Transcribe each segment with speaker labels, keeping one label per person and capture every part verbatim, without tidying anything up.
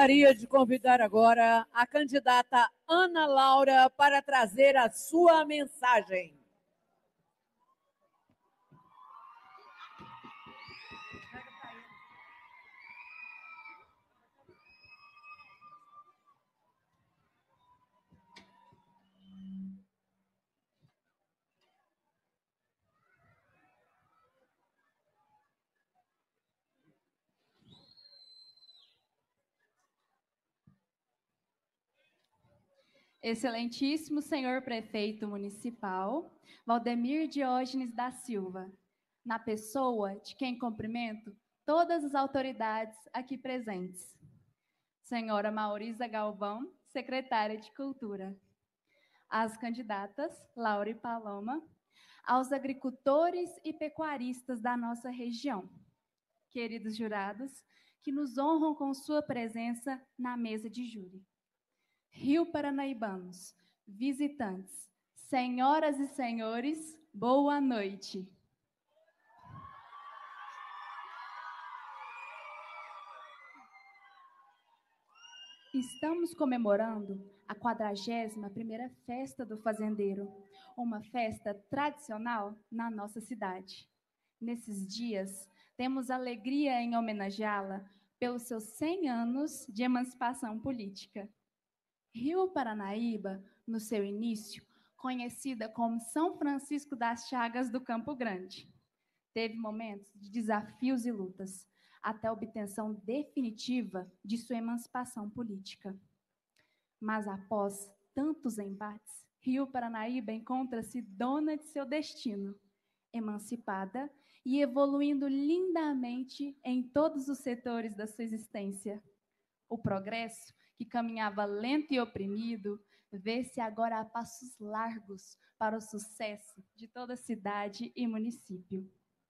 Speaker 1: Gostaria de convidar agora a candidata Ana Laura para trazer a sua mensagem.
Speaker 2: Excelentíssimo senhor prefeito municipal, Valdemir Diógenes da Silva, na pessoa de quem cumprimento todas as autoridades aqui presentes. Senhora Maurisa Galvão, secretária de Cultura. As candidatas Laura e Paloma, aos agricultores e pecuaristas da nossa região. Queridos jurados, que nos honram com sua presença na mesa de júri. Rio Paranaibanos, visitantes, senhoras e senhores, boa noite. Estamos comemorando a quadragésima primeira Festa do Fazendeiro, uma festa tradicional na nossa cidade. Nesses dias, temos alegria em homenageá-la pelos seus cem anos de emancipação política. Rio Paranaíba, no seu início, conhecida como São Francisco das Chagas do Campo Grande, teve momentos de desafios e lutas, até a obtenção definitiva de sua emancipação política. Mas após tantos embates, Rio Paranaíba encontra-se dona de seu destino, emancipada e evoluindo lindamente em todos os setores da sua existência. O progresso, que caminhava lento e oprimido, vê-se agora a passos largos para o sucesso de toda a cidade e município.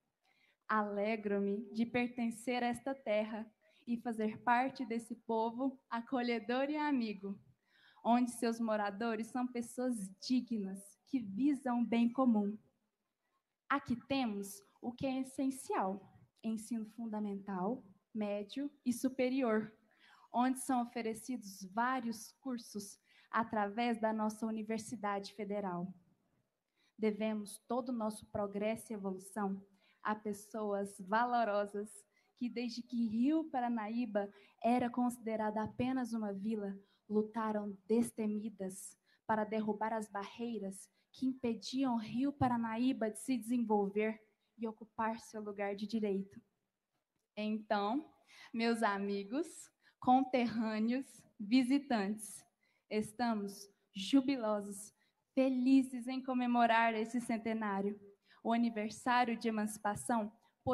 Speaker 2: Alegro-me de pertencer a esta terra e fazer parte desse povo acolhedor e amigo, onde seus moradores são pessoas dignas que visam o bem comum. Aqui temos o que é essencial: ensino fundamental, médio e superior, onde são oferecidos vários cursos através da nossa Universidade Federal. Devemos todo o nosso progresso e evolução a pessoas valorosas que, desde que Rio Paranaíba era considerada apenas uma vila, lutaram destemidas para derrubar as barreiras que impediam Rio Paranaíba de se desenvolver e ocupar seu lugar de direito. Então, meus amigos, conterrâneos, visitantes, estamos jubilosos, felizes em comemorar esse centenário, o aniversário de emancipação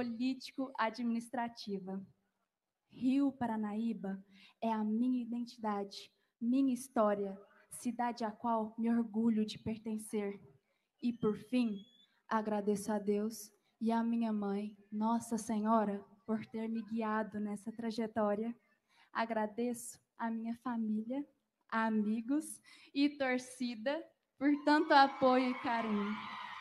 Speaker 2: político-administrativa. Rio Paranaíba é a minha identidade, minha história, cidade à qual me orgulho de pertencer. E, por fim, agradeço a Deus e a minha mãe, Nossa Senhora, por ter me guiado nessa trajetória. Agradeço a minha família, amigos e torcida por tanto apoio e carinho.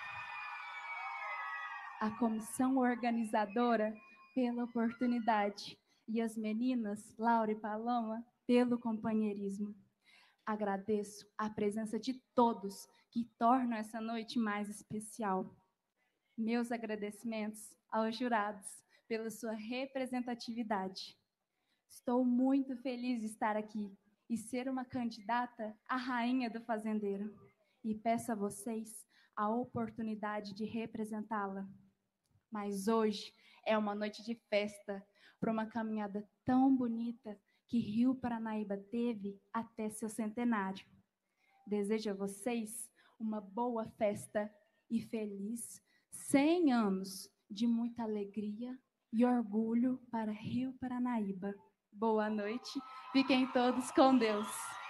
Speaker 2: A comissão organizadora pela oportunidade e as meninas, Laura e Paloma, pelo companheirismo. Agradeço a presença de todos que tornam essa noite mais especial. Meus agradecimentos aos jurados pela sua representatividade. Estou muito feliz de estar aqui e ser uma candidata à rainha do fazendeiro. E peço a vocês a oportunidade de representá-la. Mas hoje é uma noite de festa para uma caminhada tão bonita que Rio Paranaíba teve até seu centenário. Desejo a vocês uma boa festa e feliz cem anos de muita alegria e orgulho para Rio Paranaíba. Boa noite, fiquem todos com Deus.